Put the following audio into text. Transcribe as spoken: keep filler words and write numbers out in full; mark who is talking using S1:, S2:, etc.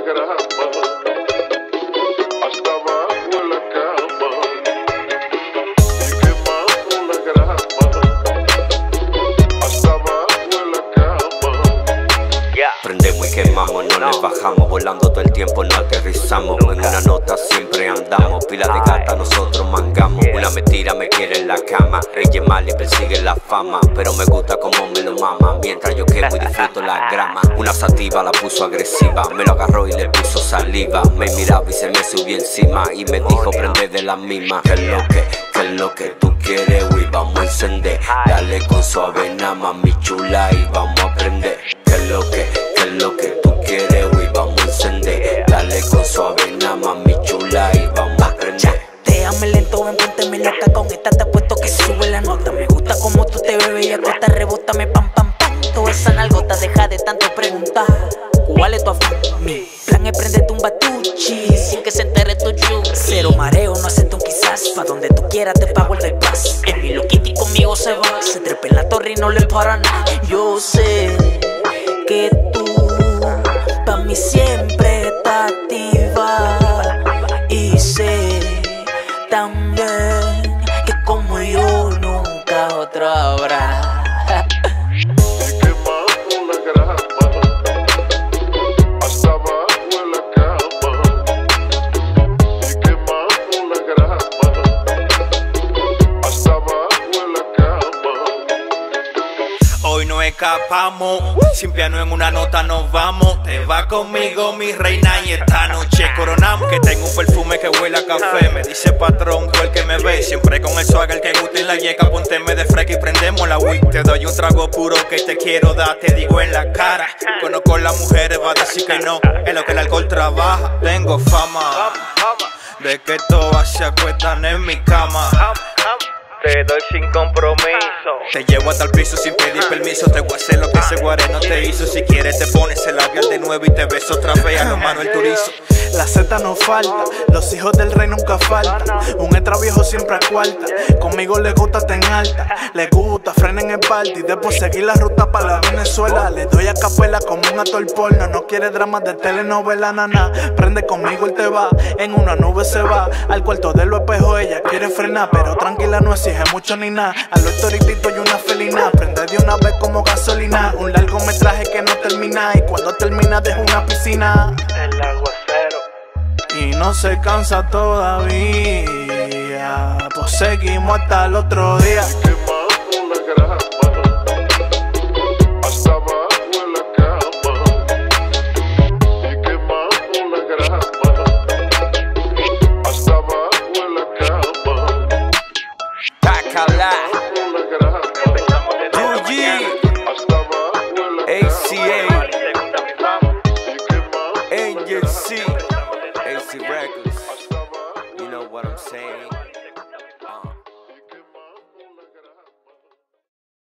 S1: grama, hasta abajo en la cama, y quemamos la grama, hasta abajo en la cama.
S2: Yeah. Prendemos y quemamos, no, no le bajamos, volando todo el tiempo no aterrizamos. En una nota siempre andamos, pila de gata nosotros mangamos. Una mentira me quiere en la cama, ella es mala y persigue la fama, pero me gusta como me lo mama, mientras yo quemo y disfruto la grama. Una sativa la puso agresiva, me lo agarró y le puso saliva. Me miraba y se me subió encima y me dijo prende de la misma. Que es lo que, que es lo que tú quieres, uy, vamos a encender. Dale con suave nada más mi chula y vamos a prender. Que es lo que, que es lo que tú quieres, uy, vamos a encender. Dale con suave nada más mi chula y vamos a prender.
S3: Déjame lento, ven, pónteme loca, con esta te apuesto que sube la nota. Me gusta como tú te bebes y acota, rebótame pam pam pam. Toda esa nalgota, deja de tanto preguntar. ¿Cuál es tu afán? Mi plan es prenderte un batuchi sin que se entere tu chu. Cero mareo, no acepto un quizás. Pa' donde tú quieras te pago el bypass. En mi loquiti conmigo se va, se trepa en la torre y no le para nada. Yo sé que tú pa' mí siempre estás activa. Y sé también que como yo nunca otro habrá.
S1: Y quemamos la grama, hasta abajo en la cama, y quemamos la grama, hasta abajo en la cama.
S4: Hoy no escapamos, sin piano en una nota nos vamos. Te va conmigo mi reina y esta noche coronamos. Que tengo un perfume que huele a café, me dice patrón tú el que me ve. Siempre con el swagger que gusta en la yeca, pónteme de fresca y prendemos la weed. Te doy un trago puro que te quiero dar, te digo en la cara. Conozco las mujeres, va a decir que no, es lo que el alcohol trabaja. Tengo fama de que todas se acuestan en mi cama. Te doy sin compromiso, te llevo hasta el piso sin pedir permiso. Te voy a hacer lo que ese guareno te hizo. Si quieres te pones el labial de nuevo y te beso otra vez a los Manuel Turizo.
S5: La Z no falta, los hijos del rey nunca faltan. Un extra viejo siempre a cuarta, conmigo le gusta ten alta. Le gusta, frenen el party, después seguir la ruta para la Venezuela. Le doy a capela como un actor porno, no quiere dramas de telenovela, nana. Prende conmigo él te va, en una nube se va. Al cuarto de los espejos ella quiere frenar, pero tranquila no exige mucho ni nada. A los torititos y una felina, prende de una vez como gasolina. Un largometraje que no termina y cuando termina deja una piscina.
S4: El aguacero.
S5: Y no se cansa todavía, pues seguimos hasta el otro día.
S1: Y quemamos la grama, hasta abajo en la cama, y quemamos la grama, hasta abajo en la cama.
S2: Bacala,
S1: La grama,
S2: U G,
S1: hasta abajo en la
S2: A C A,
S1: y quemamos
S2: Angel C, A C Records. You know what I'm saying?